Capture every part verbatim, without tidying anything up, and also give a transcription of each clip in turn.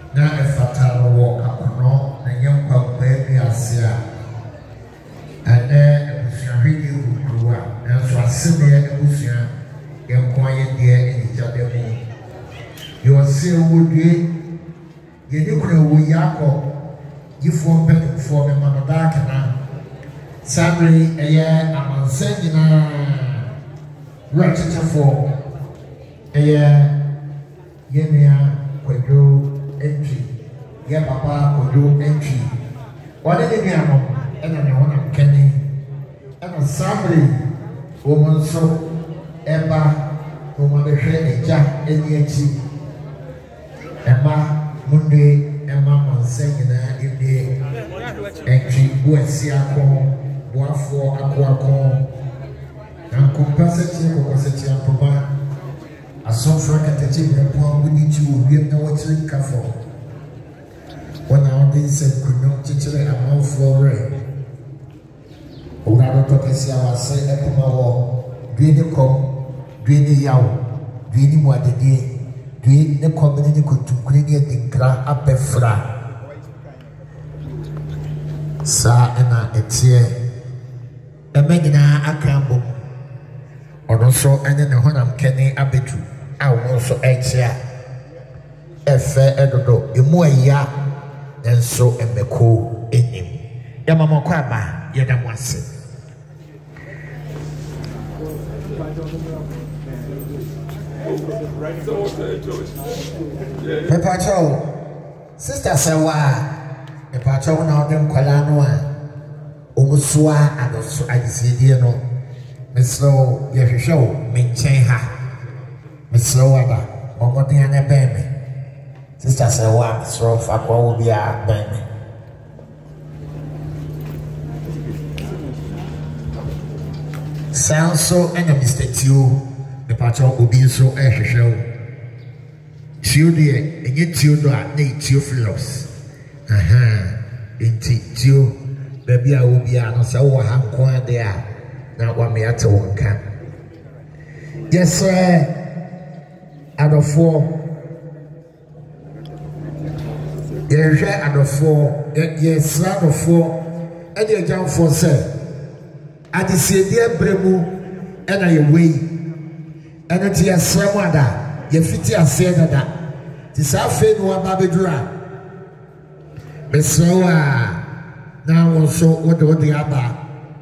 na efata wo akono na nyempa kwa bi ase a ane ebusuahwedi kuruwa na so aseme ebusua yenkwa ye de enijade mu yo se wodue ye de kura wo yakọ yifo mpemfo me manoda kana sabre eye amansanyina ratchefo eye yemia Kojo Antwi ye papa Kojo Antwi wale de biamo ena ne wona kani ena sabre wo monso eba wo mo behwe eja eni achi ema munde ema monsanyina ebe Antwi buasi akọ boafo akọ akọ na compensate ko compensate apoma asofra katachi mpo wudi chi obi na wachiri kafo wana odi se kunyo chichire amafo re ora to kesi awase apoma wo dueni kom dueni yawo dueni mu adede dueni ne kom ne kotukuri ne dinkra apefra sa ena etie emegina akambo onoso ene ne honam kene abetu a wonso echia efe edodo emu aya enso emeko enim ya mama kwa ba ya damwase Pepa Chow sister sewa Pepa Chow na odem kwala no a omusua adoso agisedie no mesro ye hwehwe menchen ha mesro ada omode ane beme sister sewa mesro fa kwa obi a beme Sanso and Mister Tio the patch of obi so ehwehwe Tio de enye Tio do a na Tio Philos aha enti Tio baby a obi a no se wo ha nko de a na wa me ate wonka yes sir adofo yehwe adofo yes adofo e de jamfo se adisiedie bremu e na ye wei ene ti yesrem ada ye fiti ase dada ti sa fe no aba bedura besrewa na wonso wode wode aba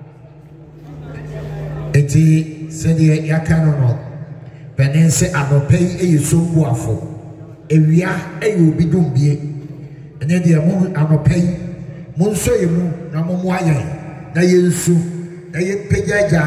eti sede yakano no benense anopei eyesombu afo ewia eyi obi dombie ene de mu anopei munso yemu na momu ayen na yensu na ye pejaja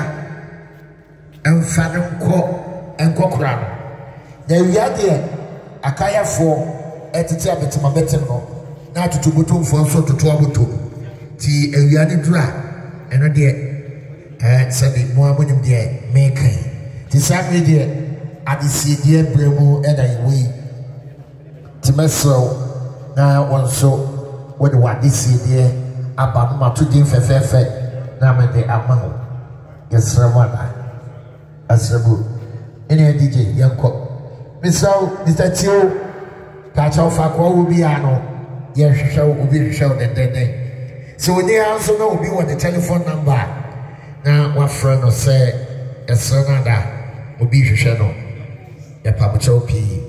emfa nko enkokra na ewia de akayafo etete abetima betem no na tutubutumfo nso tutu aboto ti ewia ne dura eno de eh sabi mo amonim de mekan ti sabi de adisiedie bremu ena yiwi ti meso na wonso wode wadisiedie aba no matudin fefefe na me de amaho yesremana asrebu ene D J yanko Mister Mister Tio ka cha fa kwa obi ano ye hwehwe obi hwehwe den den so we dey also know obi want the telephone number na wa friend no say esonada obi hwehwe no ya pa bucha opi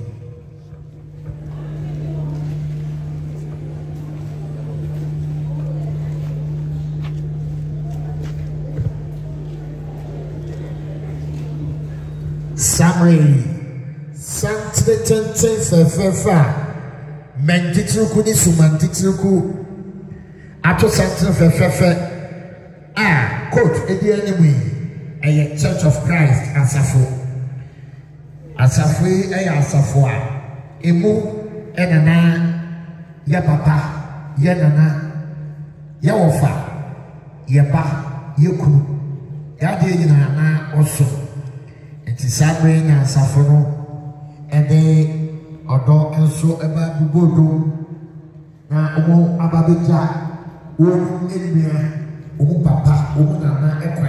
Summary Santre tente fefefa mentitruku ni sumantitruku ato santre fefefe ah coach edi animi eye Church of Christ asafo asafo eye asafo a emu enana ya papa ya nana ya wofa ya ba yeku ya de nyina na oso enti sabre na asafo no ede odo enso eba bugodo na omo ababeja wo enua omo papa omo nana ekwa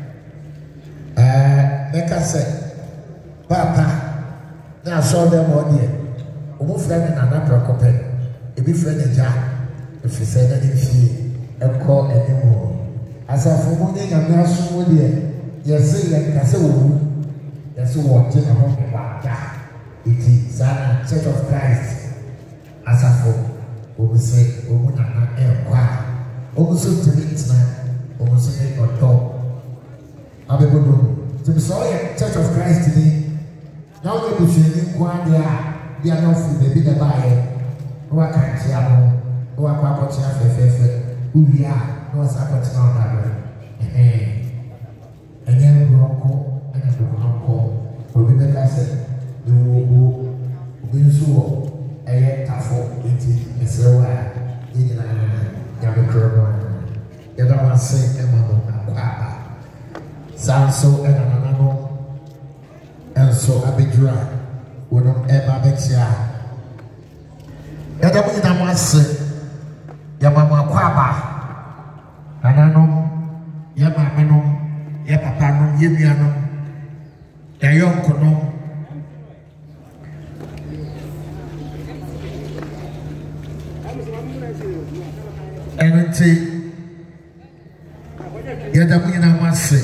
eh meka se papa na so dem odie omo fra na nana prokope ebi friend eja if you say that if you echo anymore as a for money and national media yes say like say yes what in home it is Sana Church of Christ as a for we say we na e also to meet now, also make a talk. Abebodo. To saw a Church of Christ today. Now you be saying one there, they are not food, they be the buyer. No, I can't see them. No, I can't watch them. Who we are, no, I can't see them. And then Bronco, and then Bronco, will be the castle. You will be so a yet tough, eighty, a slow in Yabe Kurman, Yadama say Emma Papa. Sanso and Anano, and so Abidra, would not ever Bexia. Yadama Damase, Yamama Quaba, Anano, Yamamano, Yapapano, Yemiano, Yayonkono. Enti yadamu na mase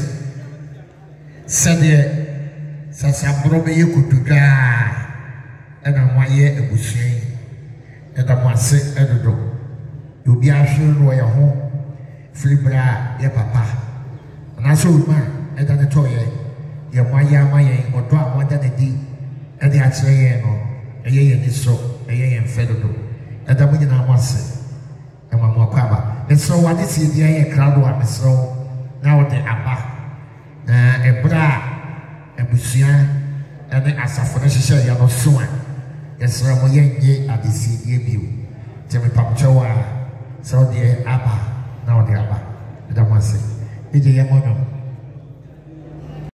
sede sasambro be yekutuga ena moye ebusuin yadamu ase edodo obi ahwe no ye ho filibra ye papa na so ma eda ne toye ye moye amaye odo amoda ne di ede akire ye no eye ye ni so eye ye mfedodo yadamu na mase Mama Kwaba. And so what is the idea? Crowd one so now the Abba, a bra, a busia, and then as a financial yellow swan. Yes, Ramoye at the C D view. Jimmy Pamchoa, so the Abba, now the Abba. I don't want to say, it's a Yamono.